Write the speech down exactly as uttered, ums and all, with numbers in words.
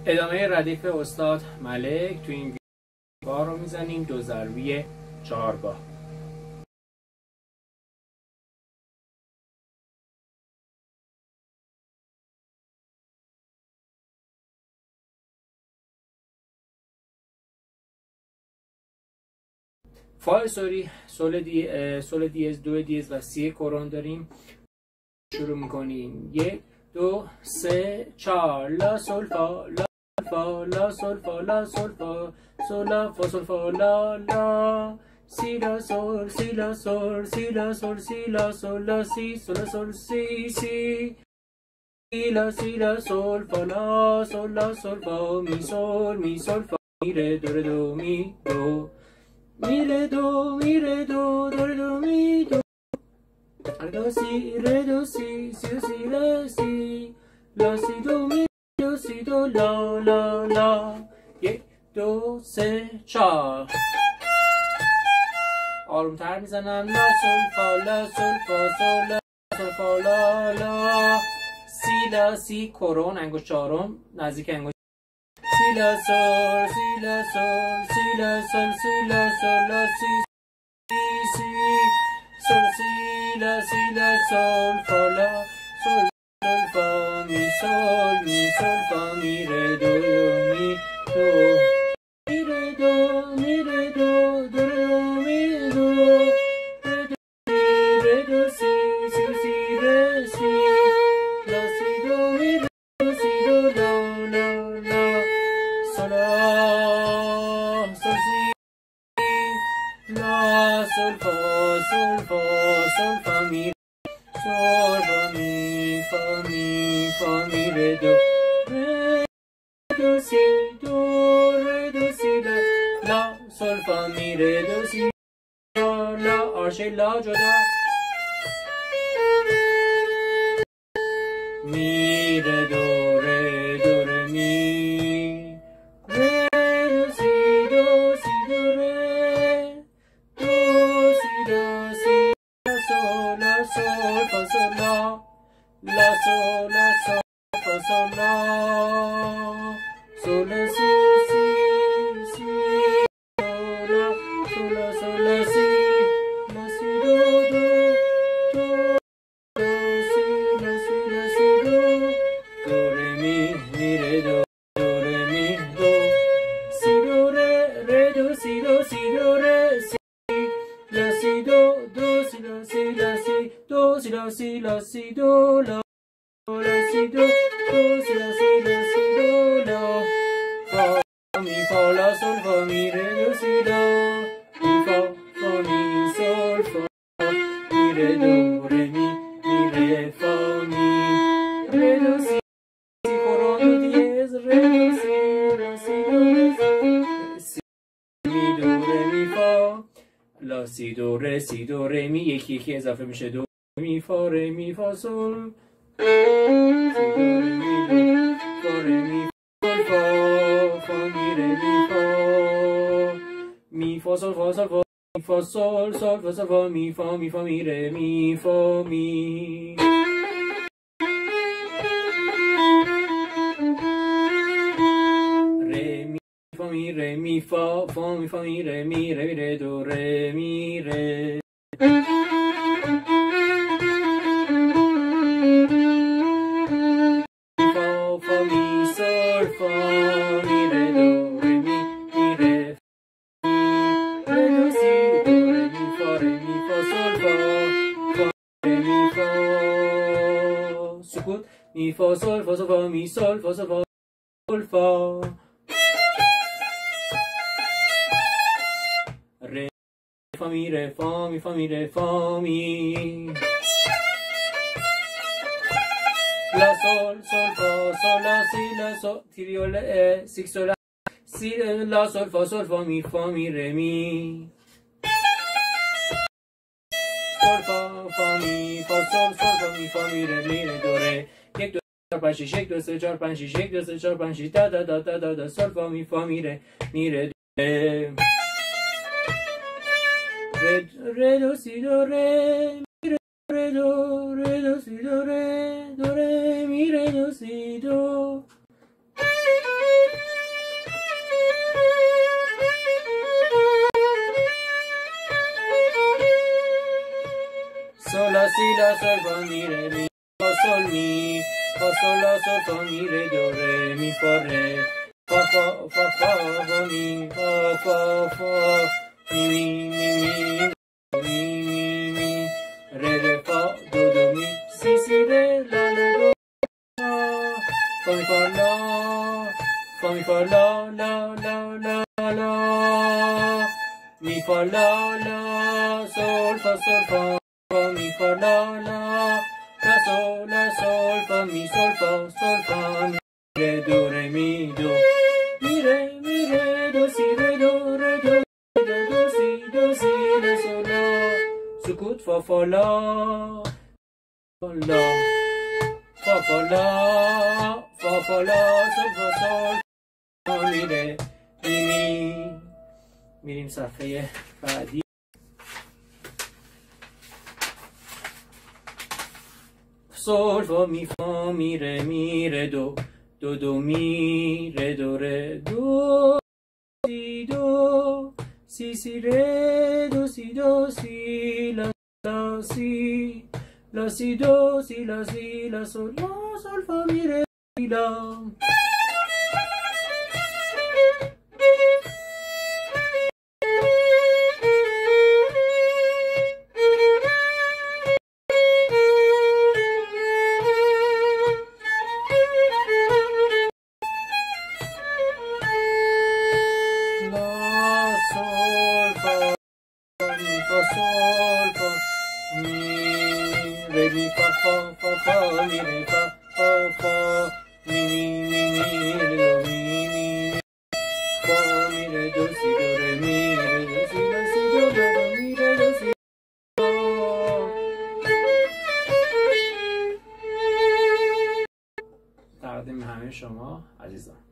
ادامه ردیف استاد ملک تو این ویدیو رو میزنیم، دوضربی چهارگاه. فا سوری، سول دی سول دیز، دو دیز و سی کرون داریم. شروع میکنیم. یک دو سه چهار، لا سول فا، لا فا، لا سول فا، لا سول فا، سول لا فا سول فا، لا لا، سی لا سول، سی لا سول، سی لا سول، سی لا سول، لا سی، سول سول سی سی، سی لا سی لا سول فا، لا سول لا سول فا، می سول می سول فا، می ره دو ره دو می دو، می ره دو می ره دو، دو ره دو می دو، دو سی ره دو سی، سی دو سی لا سی، لا سی دو می دو سی دو لا لا لا. یک دو سه چهار. آرومتر میزنم. لا سول فا، لا سول فا، سول لا سول فا، لا لا، سی لا سی کرون، انگشت چهارم نزدیک انگشت، سی لا سول، سی لا سول، سی لا سول، سی لا سول، لا سی سی سی، سول سی لا سی لا سول فا، لا سول سول فا، می سول می سول فا، می ره دو می دو، می ره دو می ره دو، دو ره دو می دو، ره دو سی ره دو سی، سی سی ره سی، لا سی دو می ره دو سی دو لا لا لا، سول لا سول سی، لا سول فا سول فا سول فا، می سول فا می فا می فا، می ره دو ره دو سی دو، ره دو سی لا لا سول فا، می ره دو سی لا لا، آرشه لا جدا، می ره دو ره دو ره می، ره دو سی دو سی دو ره دو سی دو سی، لا سول لا سول فا سول لا، لا سول لا سول فا سول لا، سول لا سی سی سی، سول لا سول لا سول لا سی، لا سی دو دو دو، لا سی لا سی لا سی دو، دو ره می می ره دو، دو ره می دو، سی دو ره ره دو سی دو، سی دو ره سی، لا سی دو دو سی لا سی لا سی دو سی لا سی لا سی دو لا لا سی دو دو سی لا سی لا سی دو لا، فا می فا لا سول فا، می ره دو سی لا، می فا فا می سول فا، می ره دو ره می می ره فا می ره دو سی، سی کرون دو دیز، ره دو سی لا سی دو ره سی، می دو ره می فا، لا سی دو ره سی دو ره می، یکی یکی اضافه میشه، دو می فا ره می فا سول، سی دو ره می دو فا ره می سول فا، فا می ره می فا، می فا سول فا سول فا، می فا سول سول فا سول فا، می فا می فا می ره می فا می، ره می فا می ره می فا، فا می فا می ره می ره می ره دو ره می ره، می فا فا می سول فا، می ره دو ره می می ره می ره دو سی دو ره می فا ره می فا سول فا، فا ره می فا، سکوت، می فا سول فا سول فا، می سول فا سول فا سول فا، ره فا می ره فا می فا می ره فا می، لا سول سول فا سول لا سی لا سول تریول سیکس سول سی لا سول فا سول فا، می فا می ره می، سول فا فا می فا سول سول فا، می فا می ره می ره دو ره، یک دو چهار پنج شش، یک دو سه چهار پنج شش، یک دو سه چهار پنج شش، دا دا دا دا دا دا، سول فا می فا می ره می ره دو ره، ره ره دو سی دو ره می ره ره دو، ره دو سی دو ره دو ره می ره دو سی دو، لا سول فا می ره می فا سول می فا سول لا سول فا می ره دو ره می فا ره فا فا فا فا فا می فا فا فا می می می می می می می ره ره فا دو دو می سی سی ره لا لا دو فا می فا لا فا می فا لا لا لا لا لا می فا لا لا سول فا سول فا فا می فا لا لا لا سول لا سول فا می سول فا سول فا می ره دو ره می دو می ره می ره دو سی ره دو ره دو ره دو سی دو سی ره سول لا سکوت فا فا لا فا لا فا فا لا فا فا لا سول فا سول فا می ره می می. میریم صفحه بعدی. سول فا می فا می ره می ره دو دو دو می ره دو ره دو سی دو سی سی ره دو سی دو سی لا لا سی لا سی دو سی لا سی لا سول لا سول فا می ره می لا. تقدیم همه شما عزیزان.